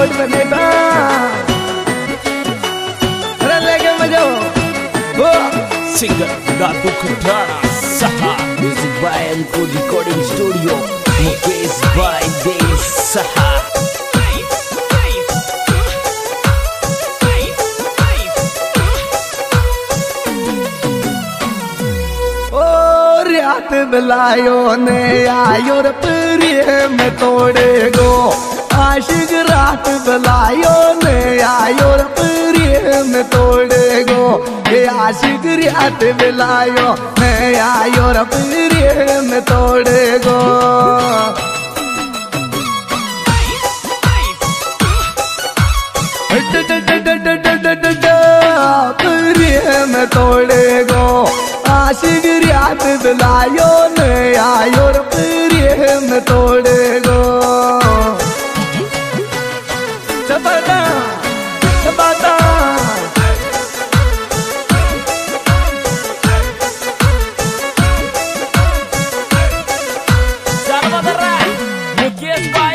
Road पे बेटा लेके मजो वो सिंगर दादू खटारा सहा म्यूजिक बाय एनको रिकॉर्डिंग स्टूडियो मुकेश बाय दे सहा रात बुलायो ने आयो रे प्रेम तोड़े गो आशिक रात बुलायो ने आयो रे प्रेम तोड़े गो ये आशिक रात बुलायो ने आयो रे प्रेम तोड़े गो प्रेम तोड़े गो आशिक रात बुलायो ने आयो रे प्रेम तोड़े गो चबाता चबाता मुकेश भाई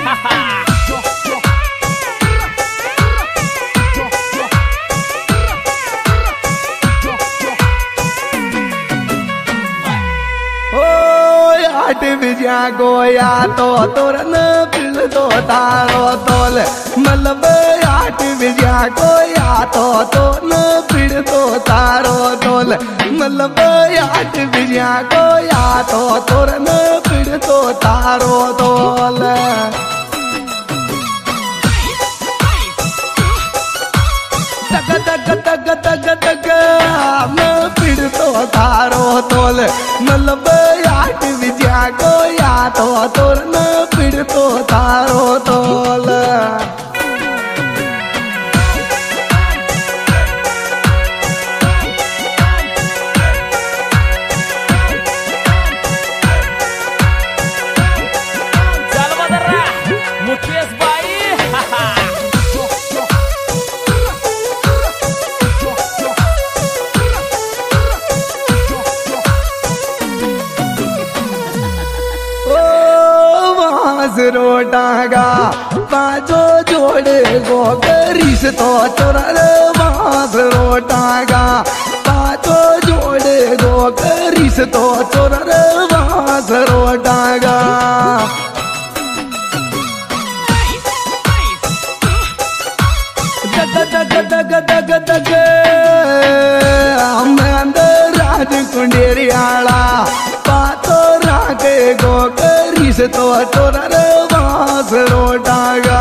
बिजा गोया तो तोरन पिल दो तारो तोल मतलब आठ बिजा गोया तो न पिल दो तारो तोल मतलब आठ बिजा गोया तो तोरन पिल दो तारो तोल तक तक तक तक तक मैं पिल दो तारो तोल मतलब आठ बिजा गोया तो तोरन पिल दो तारो तोल मुकेश भाई रोटागा पाँचो जोड़े गो करीस तो चोरल बांस रोटागा पाँचो जोड़े गो करीस तो चोरल बांस रोटागा जग जग जग जग जग राज कुंडेरियाला पातो रागे गो करीस तो चोरल बांस रोटागा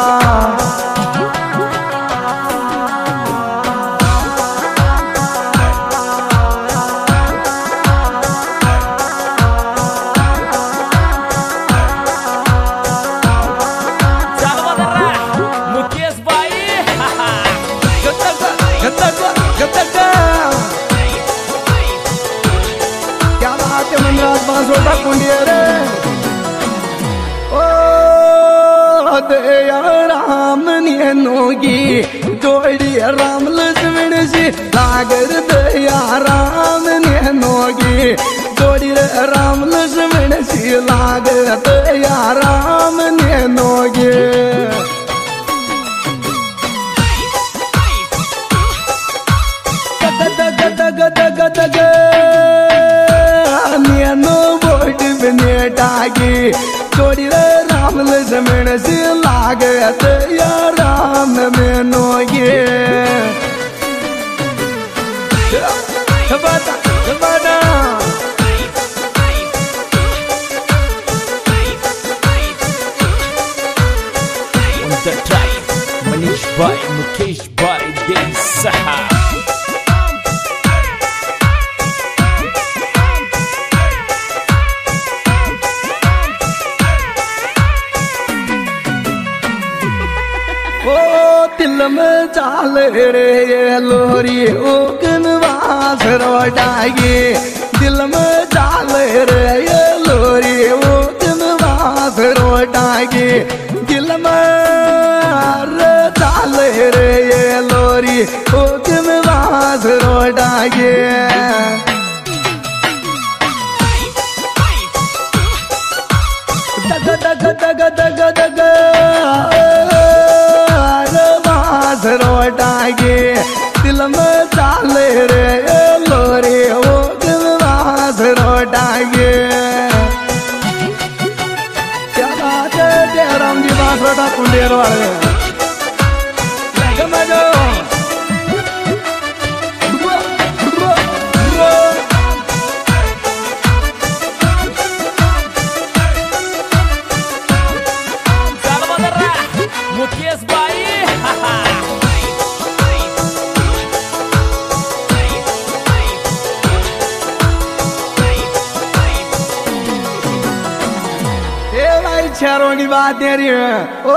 मुकेश भाई क्या बात है मनराज बांस रोटा कुंडिया रे दया राम नेनोगी जोड़ी राम लक्ष्मण जी लागर दया राम नेनोगी जोड़ी राम लक्ष्मण जी लागर दया राम नेनोगी गद गद गद गद नेनो बोट बनेटागी जोड़ी राम लक्ष्मण से लागत या राम मेनोगे बता बता on the track Manish भाई मुकेश भाई दे सहा दिल में चाल रे ये लोरी ओकनवास रोटागी दिल में चाल रे ये लोरी ओकनवास रोटागी दिल में चाल रे ये लोरी ओकनवास रोटागी दग दग दग दग दग बांसरोटागे क्या बात है जयराम जी बांसरोटा कुंडेर वाले मजो मुकेश भाई शहरों की बात दे रही है ओ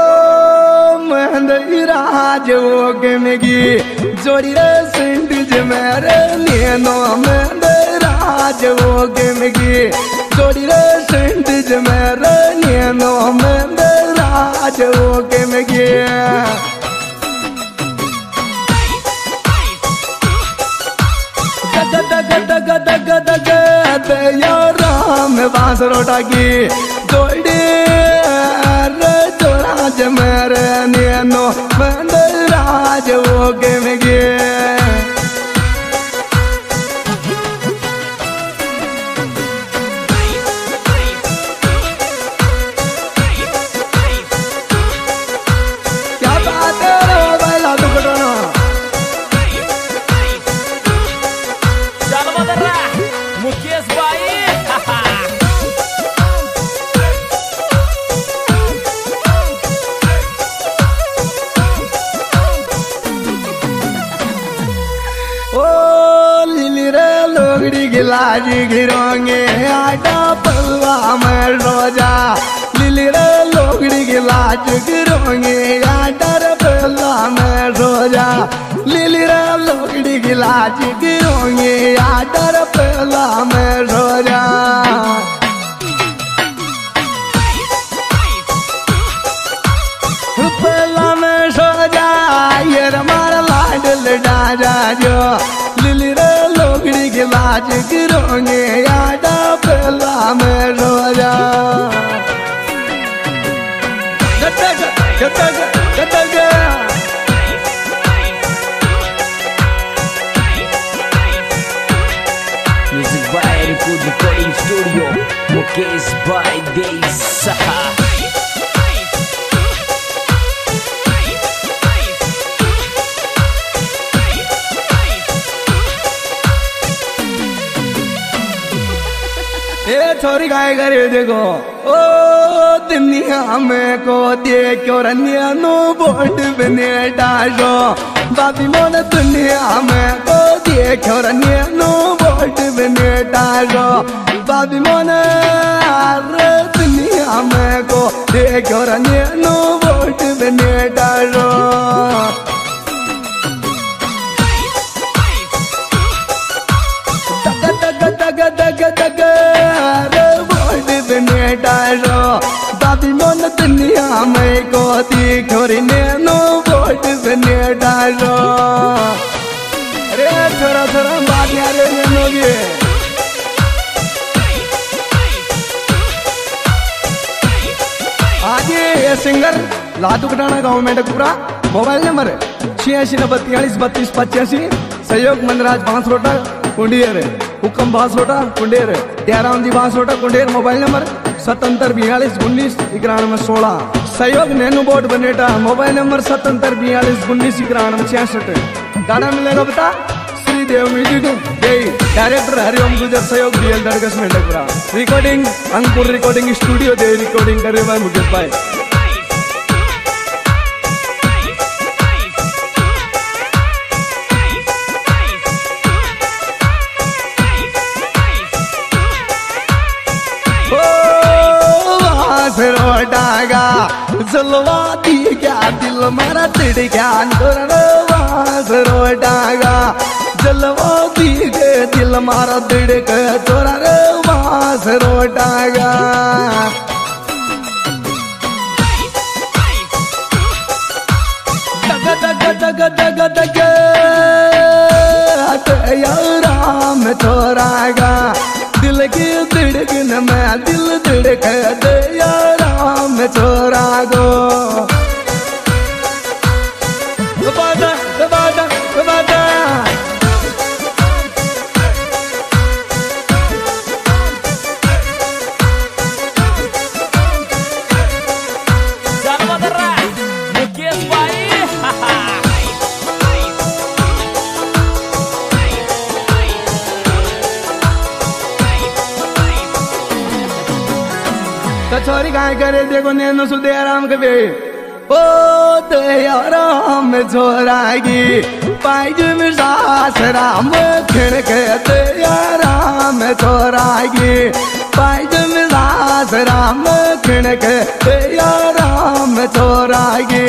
महंदराज वो गेमेगी जोड़ी रे सिंडिज मेरे नियनो महंदराज वो गेमेगी जोड़ी रे सिंडिज मेरे नियनो महंदराज वो गेमेगी दग दग दग दग दग दया राम बांसरोटा की जोड़ी राज मेरे नियनो महंदराज वो गेमेगी क्या बात है रे भाई लादू कटोना चल बदरा मुकेश भाई गिलाज गिरोंगे आटा पलवा में रोजा लिली रे लोगड़ी गिलाज गिरोंगे आटा पलवा में रोजा लिली रे लोगड़ी गिलाज गिरोंगे आटा पलवा में रोजा पलवा में सोजा ये हमारा लाडल डाजा जो लिली रे लोगड़ी गिलाज गिरोंगे आटा पहला में रोजा music by recording studio Mukesh भाई देश सहा छोरी गाय करे देखो ओ दुनिया में को देखो रनिया नो बोट बने डालो बाबी मोन दुनिया में को देखो रनिया नो बोट बने डालो बाबी मोन दुनिया में को देखो रनिया नो बोट बने डालो डालो बाबी मोन दुनिया में को दिखोरी ने नो बोट बने डालो अरे थोड़ा थोड़ा बात यार नोगे आज ये सिंगर लादू कटाना गाँव में डकुरा मोबाइल नंबर 8690423285 सहयोग मनराज बांसरोटा कुंडियर हुक्म बांसरोटा कुंडेर दयाराम जी बांसरोटा कुंडेर मोबाइल नंबर 7742199116 सहयोग नैनो बोर्ड बनेटा मोबाइल नंबर 7742199166 गाना मिलेगा बता श्रीदेव म्यूजिक डायरेक्टर हरिओम गुजर सहयोग डीएल दरगस में डगरा रिकॉर्डिंग अंकुर रिकॉर्डिंग स्टूडियो दे रिकॉर्डिंग करे भाई मुकेश भाई रोटागा जलवा दी क्या दिल मारा तिड़ क्या वास रोटागा जलवा दी के दिल मारा तिड़ के तोरा रे वास रोटागा दग दग दग दग दग राम तोरागा दिल की धड़कन में दिल धड़क दे राम छोरा गो बादा बादा बादा तो छोरी काय करे देखो नैनो सुदे आराम कबे ओ दया राम छोरागी पाइज में सास राम खिण के दया राम छोरागी पाइज में सास राम खिण के दया राम छोरागी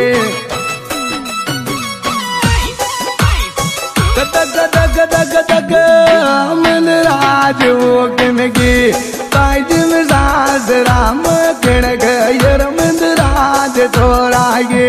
दग दग दग दग मन राज की पाइज में सास राम खिण के यरमंद राज छोरागे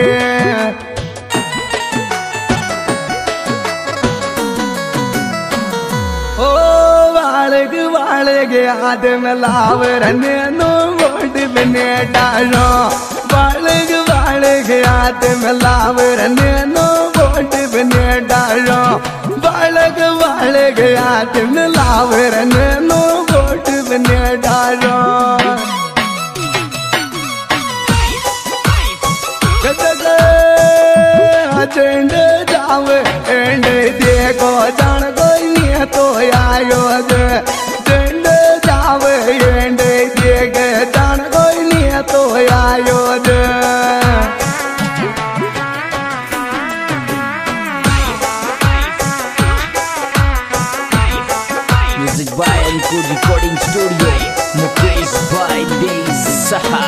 ओ बालक बालक हाथ में लाव रने नो वोट बने डालो बालक बालक हाथ में लाव रने नो वोट बने डालो बालक बालक हाथ में लाव रने नो वोट बने डालो चंड जाव एंड देखो जान कोई नहीं तो आयो चंड जाव एंड देख जान कोई नहीं तो आयो Music by Ankur Recording Studio, Mukesh by Dei Saha.